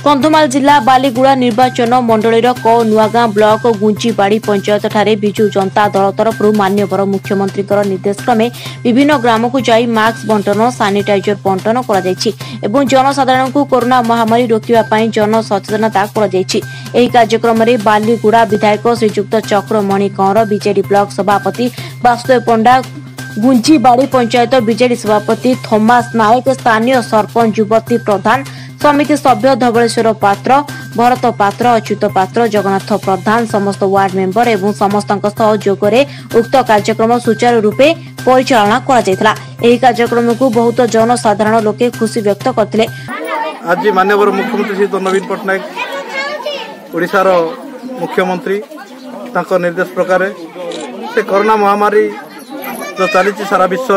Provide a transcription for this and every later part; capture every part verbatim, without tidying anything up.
कंधमाल जिला बालीगुड़ा निर्वाचन मंडलीर क नुआगां ब्लॉक गुंजीबाड़ी पंचायत ठारे बिजु जनता दल तरफ मान्यवर मुख्यमंत्री निर्देश क्रमे विभिन्न ग्राम को जाई मास्क बंटन सानिटाइजर बंटन कर जनसाधारण को कोरोना महामारी रोकवा जन सचेतनता कर कार्यक्रम में बालीगुड़ा विधायक श्रीजुक्त चक्रमणि कंवर बीजेडी ब्लॉक सभापति वासुदेव पंडा गुंजीबाड़ी पंचायत बीजेडी सभापति थोमास नायक स्थानीय सरपंच युवती प्रधान समिति सभ्य धवलेश्वर पात्र भरत पात्र अच्युत पात्र जगन्नाथ प्रधान समस्त वार्ड मेंबर एवं समस्त सहयोग उक्त कार्यक्रम सुचारू रूपे परिचालना करा कार्यक्रम को बहुत जनसाधारण लोके खुशी व्यक्त करते। आज माननीय मुख्यमंत्री श्री नवीन पट्टनायक ओडिशार मुख्यमंत्री निर्देश प्रकार से कोरोना महामारी जो चली सारा विश्व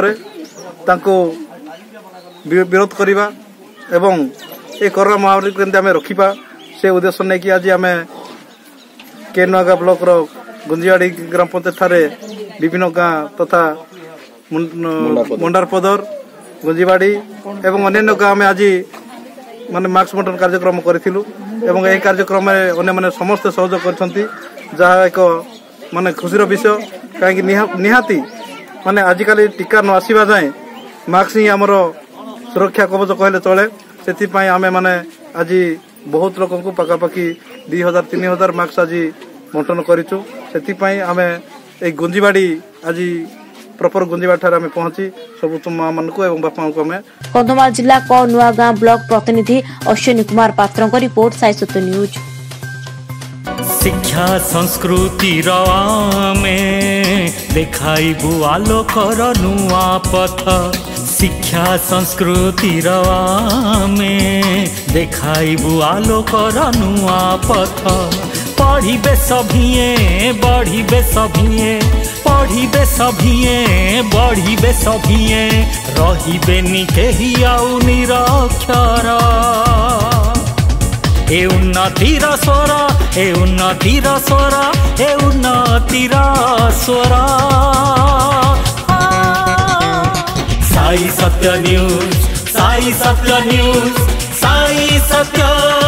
विरोध करवा एवं ये कोरोना महामारी को आम रखा से उद्देश्य नहीं कि आज आम केनुआगा ब्लॉक गुंजीबाड़ी ग्राम पंचायत ठारे विभिन्न गाँ तथा मुंडारपदर गुंजीबाड़ी एवं अन्य गाँव में आज माने मास्क बंटन कार्यक्रम करूँ एवं यह कार्यक्रम में अन्य मैंने समस्त सहयोग कर जहाँ एक माने खुशीर विषय कहीं निहाती माने आजिकल टीका न आसवा जाए मास्क ही आमर सुरक्षा कवच कहले चले से आमे माने आज बहुत लोक पखापाखि दुई हजार तीन हजार मास्क आज बंटन करूँ से आमे ए गुंजीबाड़ी आज प्रॉपर गुंजीबाड़ी ठारे आमे पहुंची सब माँ मान को एवं बापा को आमे कंधमाल जिला क नुआगां ब्लॉक प्रतिनिधि अश्विनी कुमार पात्र को रिपोर्ट साइसुत न्यूज। शिक्षा संस्कृति में देखाइबु आलोकर नुआ पथ शिक्षा संस्कृति में देखाइबु आलोकर नुआ पथ पढ़िबे सभिए बढ़िबे सभिए पढ़िबे सभिए बढ़िबे सभिए रहिबे नि केहि आउ निरक्षर ए उन्नतिर स्वर ए उन्नतिर स्वर ए उन्नतिर स्वर साई सत्य न्यूज साई सत्य न्यूज साई सत्य